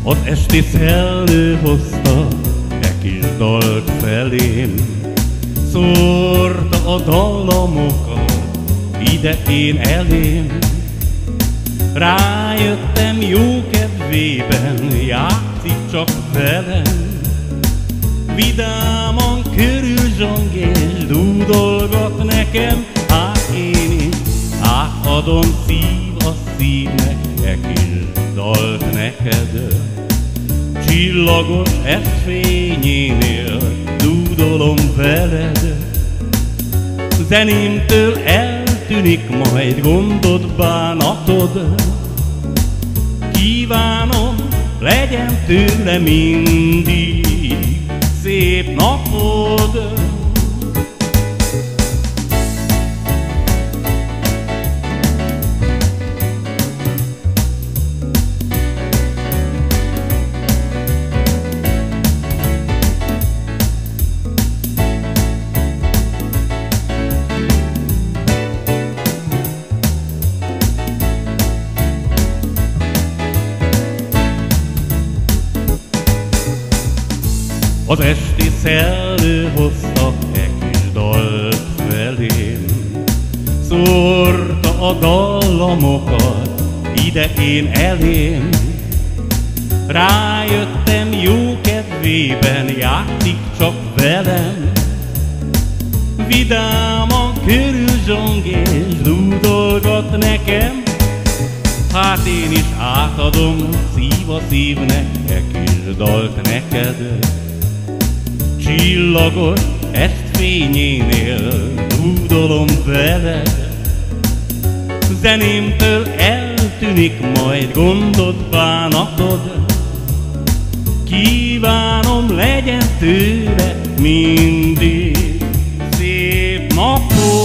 Az esti szellő hozta e kis dalt felém, szórta a dallamokat ide én elém. Rájöttem, jó kedvében játszik csak velem, vidáman körülzsongés, dúdolgat nekem. Hát én is átadom szív a szívnek e kis dalt neked. Csillagos fényénél dúdolom veled. Zenémtől eltűnik majd gondod, bánatod. Kívánom, legyen tőle mindig szép napod. Az esti szellő hozta e kis dalt felém, szórta a dallamokat ide én elém. Rájöttem, jó kedvében játszik csak velem, vidáman körülzsongés, dúdolgat nekem. Hát én is átadom szív a szívnek e kis dalt neked. Csillagos fényénél dúdolom veled. Zenémtől eltűnik majd gondod, bánatod. Kívánom, legyen tőle mindig szép napod.